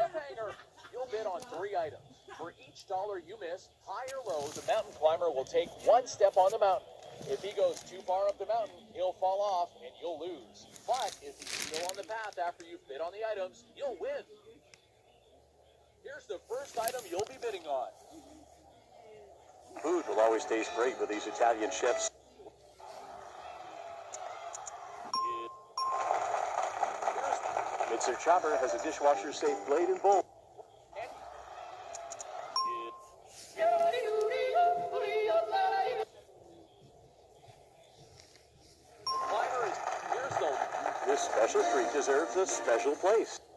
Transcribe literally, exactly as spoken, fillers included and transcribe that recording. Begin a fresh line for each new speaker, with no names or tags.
Cliffhanger. You'll bid on three items. For each dollar you miss, high or low, the mountain climber will take one step on the mountain. If he goes too far up the mountain, he'll fall off and you'll lose. But if he's still on the path after you've bid on the items, you'll win. Here's the first item you'll be bidding on.
Food will always taste great with these Italian chefs. Mixer Chopper has a dishwasher-safe blade and bowl. This special treat deserves a special place.